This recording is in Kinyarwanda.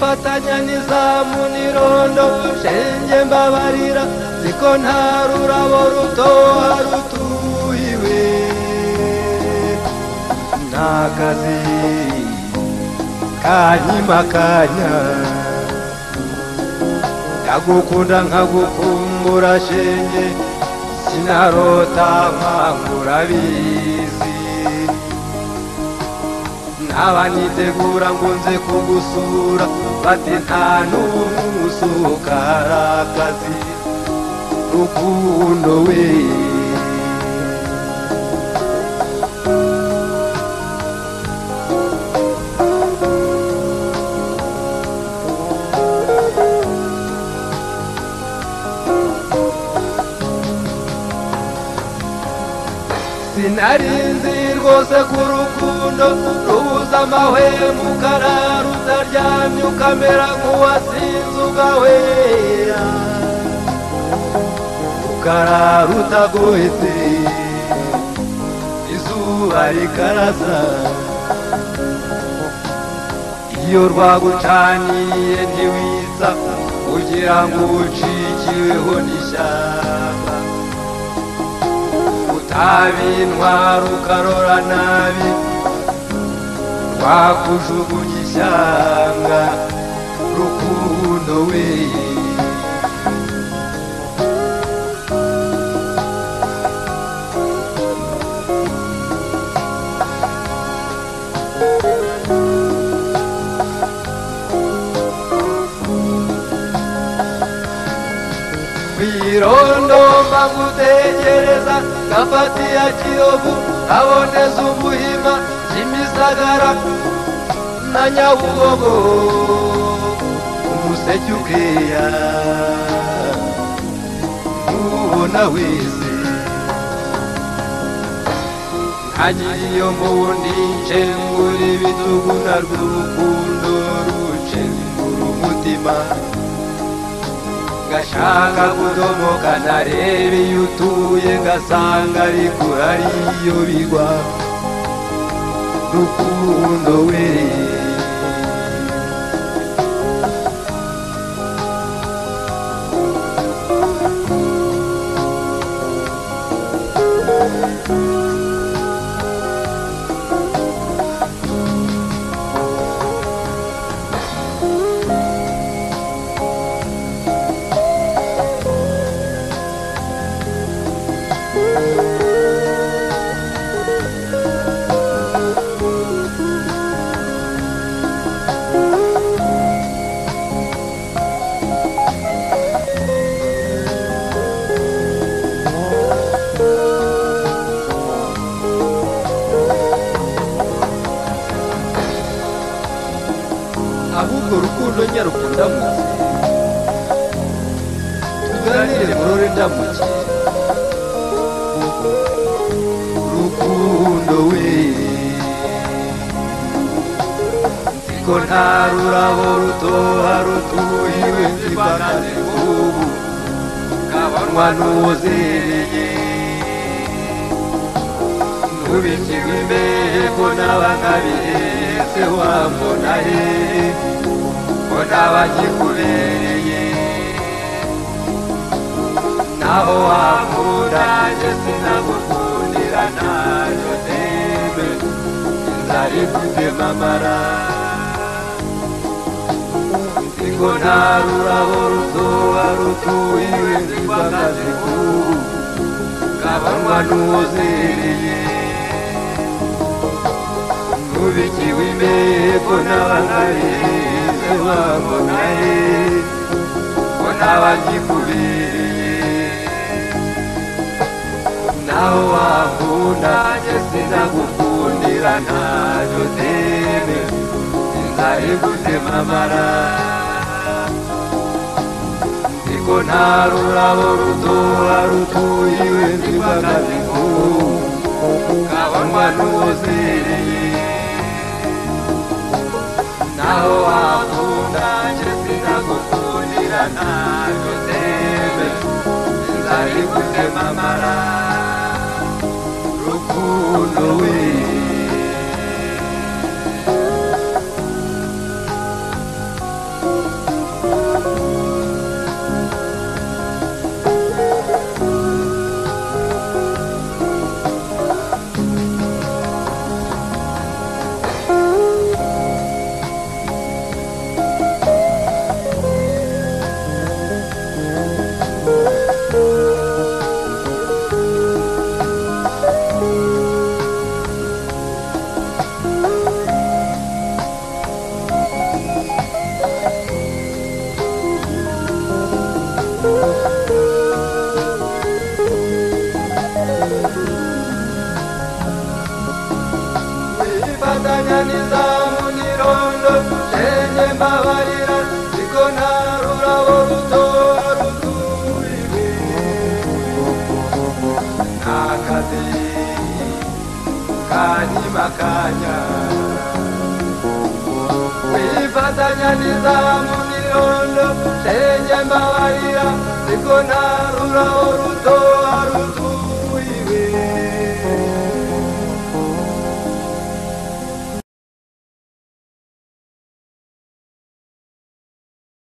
Wimfatanya n'izamu n'irondo shenge mbabarira ziko nta rurabo rutoha rutuhiwe n'akazi kanyimakanya ndagukunda nkagukumbura shenge sinarota nkangura bizi abanitegura ngo nze kugusura bati nta n'umusuka harakazi rukundo we sinarinzi rwose ku rukundo rubuza amahwemo ukarara utaryamye ukamera nk'uwasinze ugahwera ukarara utagohetse izuba rikarasa iyo rwagucaniye ntiwiza kugira ngo ucikiweho n'ishyamba utabintwara ukarora nabi rwakujugunya ishyanga rukundo we Wirondo mbangutegereza gafatiya Kiyovu aboneza umuhima Kimisagara na Nyabugogo umuseke ukeya ubona wese nkagiriyo mbundi nshengura ibitugu na rw'urukundo rucengura umutima ngashaka kudomoka narebe iyo utuye ngasanga ariko ariyo bigwa rukundo we ahubwo rukundo nyarukunda muzi tuganire murore ndamuki rukundo we nziko nta rurabo rutoha rutuhiwe nzibakaze ubu kabanwa n'uwozereye nubikirwa imbeho n'abakabihetse wambona he ko n'abagikubereye naho wakunda nje sinagukundira nayo deme inzara ikutema amara nziko nta rurabo rutoha rutuhiwe nzibakaze ubu kabanwa n'uwozereye nubikiwe imbeho n'abakabihetse wambona he ko n'abagikubereye naho wakunda nje sinagukundira ntayo deme inzara igutema amara nziko nta rurabo rutoha rutuhiwe nzibakaze ubu kabanwa n'uwozereye naho wakunda nje sinagukundira ntayo deme inzara igutema amara rukundo we Wimfatanya nizamu nirondo shenye mbabarira ziko ntarurabo rutora ruzuriwe n'akazi kanyimakanya Wimfatanya nizamu nirondo shenye mbabarira ziko ntarurabo rutora